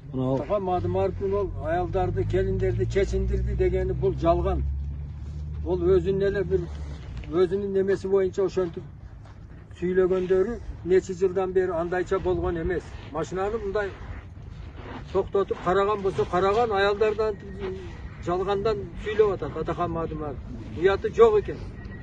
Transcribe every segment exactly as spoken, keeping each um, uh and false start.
Tafa Madımarp'ın ol ayaldardı, kelinderdi, keçindirdi degeni bul жалган. Ol özünün ele bir özünün nemesi boyunca oşontup süylөгөндөрү neçe жылдан beri andayça bolgon emес. Maşinаны мындай токтотуп караган болсо, караган аялдардан жалгандан сүйлөп атат Атахан Madımarp. Уяты жок экен.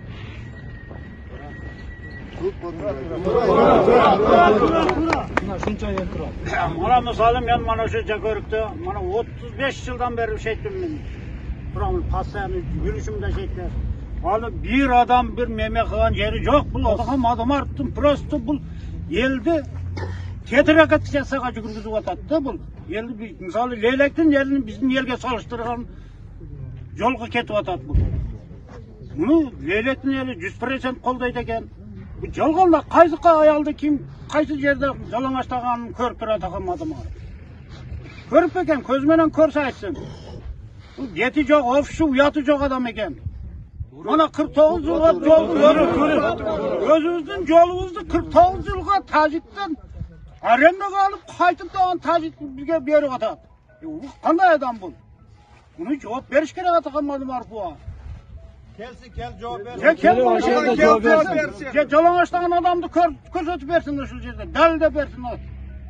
Mana misalim men mana şu Jakörük'te mana otuz beş yıldan beri şeytim men. Buramın pastanı yürüyüşümde şeytler. Hani bir adam bir meme kılan yeri yok. Bu Atakan Madımarp'tın prosto bu yelde tetrakat siyasaka жүгүргүзүп атат bu. Yelde bir misalı leylektin yerini bizim yerge salıştırgan yolga ketip atat bu. Bunu leylektin yeri yüz процент kolдойт экен. Bu жалганда кайсы аялды kim, кайсы жерде жалаңаштаганын көрүп тура Атаkan Madımarp. Көрүп экен, көз менен көрсө айтсын. Bu ети жок, офиси, уяты жок адам экен. Mana kırk dokuz yılga yol görüp görüp. Özümüzdün yolumuzdu kırk dokuz yılga Tacik'ten arenda kalıp kaytıp da Tacik bizge berip atat. E, bu kanday adam bu? Bunu cevap veriş gerek Atakan Madımarp bu. Gelsin gel cevap versin. Ya gel cevap versin. Ya жалаңаштаган adamdı көрсөтүp bersin ошол жерде. Далилдеп bersin o.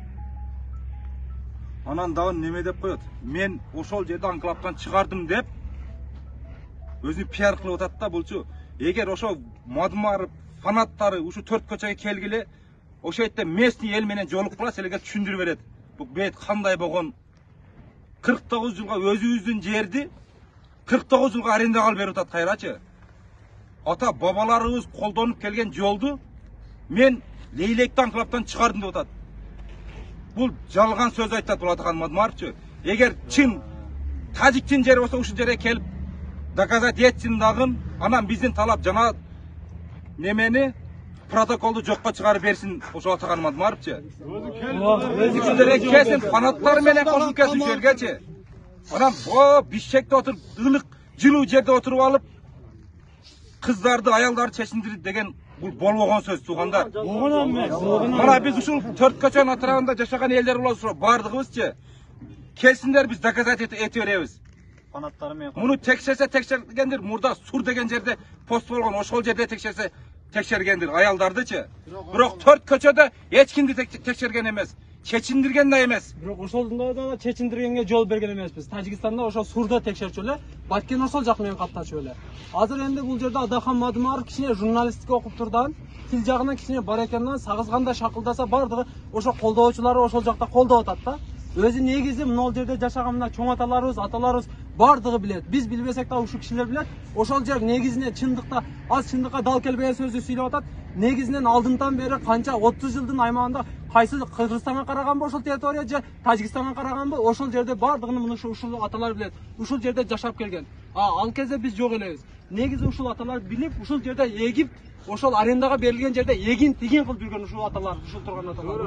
Анан дагы неме деп коет? Мен ошол жерде анклаптан чыгардым деп өзү пиар кылып атат да булчу. Эгер ошо Madımarp фанаттары ушу төрт көчөгө келгиле, ошол жерде местный эл менен жолукпула силерге түшүндүрүп берет. Бул бет кандай болгон? кырк тогуз жылга өзүбүздүн жерди кырк тогуз жылга арендага алып берип атат кайрачы. Ата бабаларыбыз колдонуп келген жолду мен Leylek'ten анклаптан чыгардым деп атат. Бул жалган сөз айтат бул Атаkan Madımarpчы. Эгер чын Тажиктин жери болсо ушул жерге келип доказать етсин дагы, анан биздин талап жана немени протоколду жокко чыгарып берсин ошо Атаkan Madımarpчы. Өзү келсин фанаттар менен кошуп келсин жергечи. Анан о бишкекте отуруп ылык жылуу жерде отуруп алып кыздарды аялдарды чечиндирди деген бул болбогон сөз туугандар. Мына биз ушул төрт көчөнүн атырабында жашаган элдер болобуз, бардыгыбызчы келсиндер биз доказать этип беребиз. Муну текшерсе текшергендир, мурда Сур деген жерде пост болгон, ошол жерде текшерсе текшергендир аялдардычы. Бирок төрт көчөдө эч кимди текшерген эмес, чечиндирген да эмес. Бирок ошолдо да чечиндиргенге жол берген эмеспиз. Тажикстанда ошо Сурда текшерчү эле, Баткен ошол жак менен катташып эле. Азыр энди бул жерде Атаkan Madımarp кичине журналистика окуп турдан, тил жагынан кичине бар экенин сагызганда шакылдаса бардыгы ошо колдоочулары ошол жакта колдоп атат да. Өзү негизи мына жерде жашаган мына чоң аталарыбыз, аталарыбыз бардыгы билет. Биз билбесек да ушул кишилер билет. Ошол жер негизинен чындыкта аз чындыкка дал келбеген сөздү сүйлөп атат. Негизинен алдындан бери канча отуз жылдын аймагында кайсы Кыргызстанга караганбы ошол территория же Тажикстанга караганбы ошол жерде бардыгын мына ушул аталар билет. Ушул жерде жашап келген. А ал кезде биз жок элебиз. Негизи ушул аталар билип ушул жерде эгип ошол арендага берилген жерде эгин тигин кылып жүргөн ушул аталар, ушул турган аталар.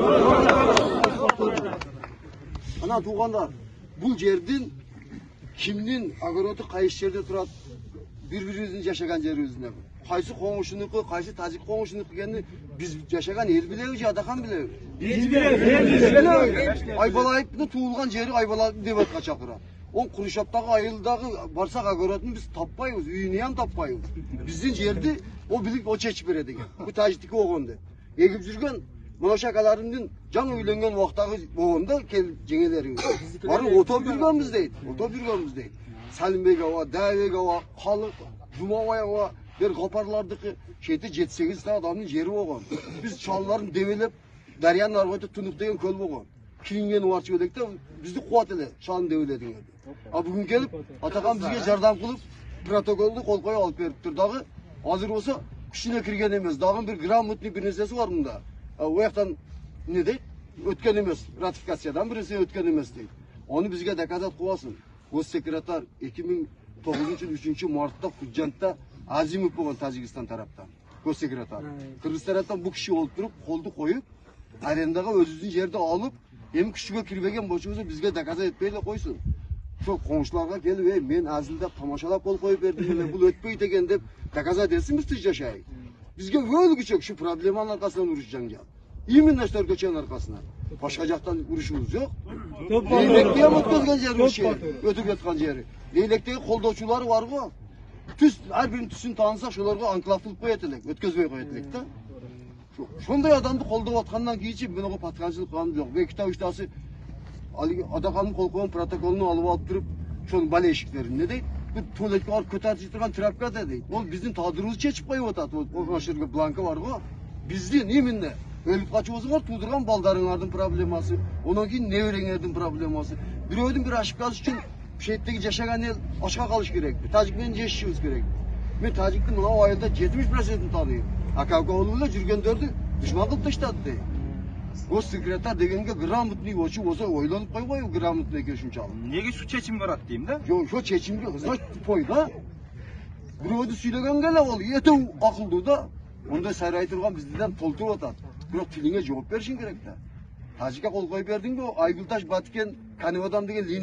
Ana tuğanlar, bu жердин kimnin agorotu kayış yerde turat birbirimizin yaşagan yerimizde. Kaysı komşunuku, kaysı Tacik komşunuku kendi biz yaşagan yer bileyiz, Atakan bileyiz. Biz bileyiz. Aybalayıp da tuğulgan yeri Aybalayıp devet kaçakıra. O Kuruşap'taki ayıldaki varsak agorotunu biz tapmayız, üyüneyen tapmayız. Bizim yerde o bilip o çeçip veredi. Bu Tacik'teki o konuda. Egip жүрген Moşakalarının can uylangan vaxtағы boğunda kelip jengeleri. Barı oto bürgönümüz deydi. Oto bürgönümüz deydi. Salimбек ава, Дәйбек ава, Халық, Жумабай ава, бер қапарлардықы шеті жеті сегиз та адамның жері болған. Біз шалларын девелеп, Дарияның арғы тұнық деген көл болған. Киінген уарчы өдекте бізді қуат еле, шалын девеледің еді. А бүгін келіп, Атаkan бізге жардам қылып, протоколды қол қойып алып беріп тұр. Дағы, азыр болса, күшіне кірген емес. Дағын бір грамотный bir нәрсесі бар мұнда. O yaktan ne deyip? Ötken emez. Ratifikasyyadan birisi ötken emez deyip. Onu bizge dekazat kovasın. Gossekreter iki bin dokuzuncu üçüncü Mart'ta Hüccent'te Azimov bolgan Tacikistan taraftan. Gossekreter. Kırgız taraftan bu kişi olup durup koldu koyup arendaga özünün yerde alıp hem kişiге kirбеген boşumuzu bizge dekazat etmeyle koysun. Çok komşularga gelip ey men azilde tamaşalap kol koyup verdim. Bu ötpeyt eken dep dekazat etsin biz tız yaşayın. Bizge öyle küçük şu problemin arkasından uğraşacaksın ya. İyi minnaşlar göçen arkasına. Başka jaktan uruşumuz yok. Көп Leylekte hem ötközgen jeri Көп şey, batırı. ötüp yatkan jeri. Leylekteki koldoçuları var mı? Tüs, her birinin tüsünü tanısak şolarga anklaf kılıp koyatılak, ötközbey koyatılak da. Şonday adamды koldoп atkandan kийinчи мен ого патканчылык кылгам жок. Мен китап үчтасы Адаканын кол коюп протоколун алып алып туруп, ошонун бале эшиктерин не дейт? Бир туалетке барып көтөрүп турган тряпка да дейт. Ол биздин тагдырыбызды чечип коюп атат. Ошол жерге бланка бар го. Биздин именно өлүп качыбызга туудурган балдарыңардын проблемасы, онан кийин небереңердин проблемасы. Бирөөдүн бир ошибкасы үчүн шеттеги жашаган эл ачка калыш керекпи? Тажик менен жешишибиз керек. Мен тажиктин мына айылда жетимиш процентин тааныйм. Акакоолу эле жүргөндөрдү душман кылып таштады дейт. Госсекретарь дегенге грамотный болчу болсо ойлонуп койбойбу грамотный экен ушунчалык. Неге şu чечимге барат дейм да? Жок, ошо чечимге ызгать тупой да. Бирөөдү сүйлөгөнгө эле ол этөө акылдуу да. Мындай сайрай турган бизден толтуруп атат. Бирок тилиңе жооп беришиң керек да. Тажикке кол коюп бердиңби? Айгулташ Баткен Каневадан деген